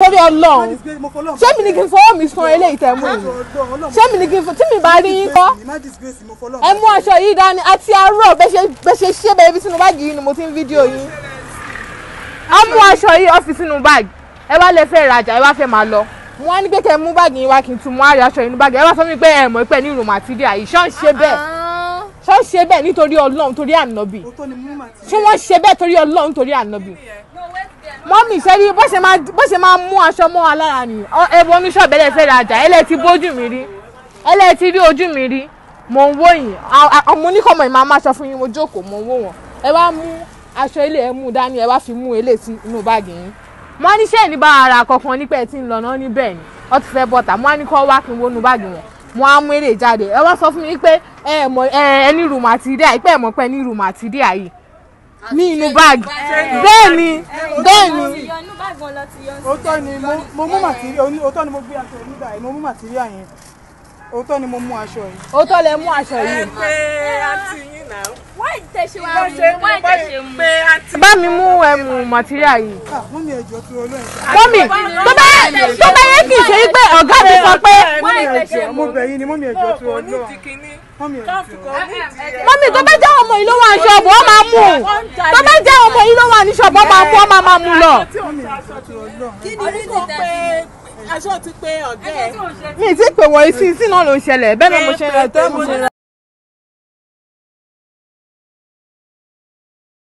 nítorí Ọlọ́run ṣé mi ní kí n fọwọ́ mi san eléyìí tẹ̀ mú yìí ṣé mi ní kí n fọ tí mi bá rí yín kọ́ ẹ mú aṣọ yìí dání àti àárọ̀ bẹ́ ṣe ṣé bẹ́ẹ̀ bí sínú báàgì yìí ni mo ti ń fídíò yín á mú aṣọ yìí ọ́fíìsì sínú báàgì ẹ wá lè fẹ́ rajà ẹ wá fẹ́ máa lọ mo wá ní pé kẹ́ mú báàgì yín wá kí n tún mú àrí aṣọ yìí ní báàgì ẹ wá sọ mi pé ẹ mọ̀ pé ní ìrùmọ̀ àti díà yìí ṣọ́ ṣe bẹ́ẹ̀ nítorí Ọlọ́run torí ànábì ṣé wọ́n ṣe bẹ́ẹ̀ torí Ọlọ́run torí ànábì mọ́mì ṣẹ́rí bó ṣe máa mú aṣọ mọ́ wa lára ni ẹ̀bùn oníṣọ́ọ̀bù ẹlẹ́ fẹ́ rajà ẹlẹ́ ti bójú mi rí ẹlẹ́ ti rí ojú mi rí mò ń wò yín ọmọ oníkọ̀mọ̀ ìmọ̀ máa aṣọ fún yín mo jókòó mò ń wò wọ́n ẹ wá mú aṣọ ilé ẹ mú dání ẹ wá fi mú ilé sí inú báàgì yín mo ní ṣé ní bá ara kankan nípa ẹ tí ń lọ náà níbẹ̀ ni ó ti fẹ́ bọ́ta mo ní kọ́ wá kí n wọnú báàgì wọn mo á mú eré jáde ẹ wá sọ fún mi pé ẹ ní rùmọ̀ àti díà yìí pé ẹ mọ̀ pé ní rùmọ̀ àti díà yìí ní inú báàgì bẹ́ẹ̀ ni òótọ́ ni mo mú màtíríà òótọ́ ni mo gbé aṣọ yìí nígbà yìí mo mú màtíríà yẹn òótọ́ ni mo mú aṣọ yìí. òótọ́ lẹ mú aṣọ yìí. bá mi mú màtíríà yìí. mọ́mí ẹ̀jọ̀ tó olóyìn. mọ́mí tó bá yẹ kì í ṣe pé ọ̀gá mi sọ pé. mọ́mí ẹ̀jọ̀ mo bẹ̀ yín ni mọ́mí ẹ̀jọ̀ tó olóyìn. mọ́mí tó bá jẹ́ ọmọ yìí ló wà ní ṣọ́ọ̀bù wọ́n máa mú tó bá jẹ́ ọmọ yìí ló wà ní ṣọ́ọ̀bù wọ́n máa mú lọ. kí ni rí ti pé aṣọ ti pé ọ̀gá ẹ̀. mi ti pè wọ́n sí náà ló ń ṣẹlẹ̀ bẹ́ẹ̀ náà mo ṣe rẹ̀ tó mo ṣe rẹ̀